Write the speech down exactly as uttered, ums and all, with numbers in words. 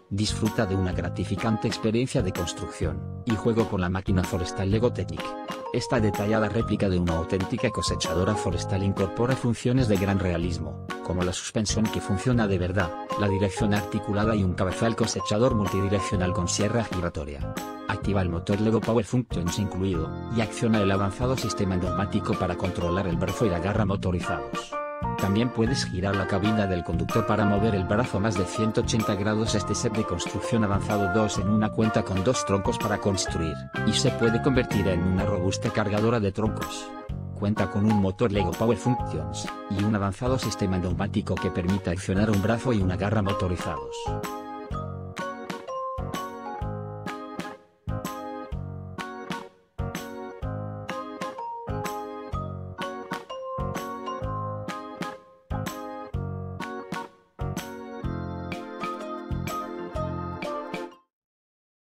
Disfruta de una gratificante experiencia de construcción y juego con la máquina forestal Lego Technic. Esta detallada réplica de una auténtica cosechadora forestal incorpora funciones de gran realismo, como la suspensión que funciona de verdad, la dirección articulada y un cabezal cosechador multidireccional con sierra giratoria. Activa el motor Lego Power Functions incluido, y acciona el avanzado sistema neumático para controlar el brazo y la garra motorizados. También puedes girar la cabina del conductor para mover el brazo más de ciento ochenta grados. Este set de construcción avanzado dos en uno cuenta con dos troncos para construir, y se puede convertir en una robusta cargadora de troncos. Cuenta con un motor Lego Power Functions, y un avanzado sistema neumático que permite accionar un brazo y una garra motorizados.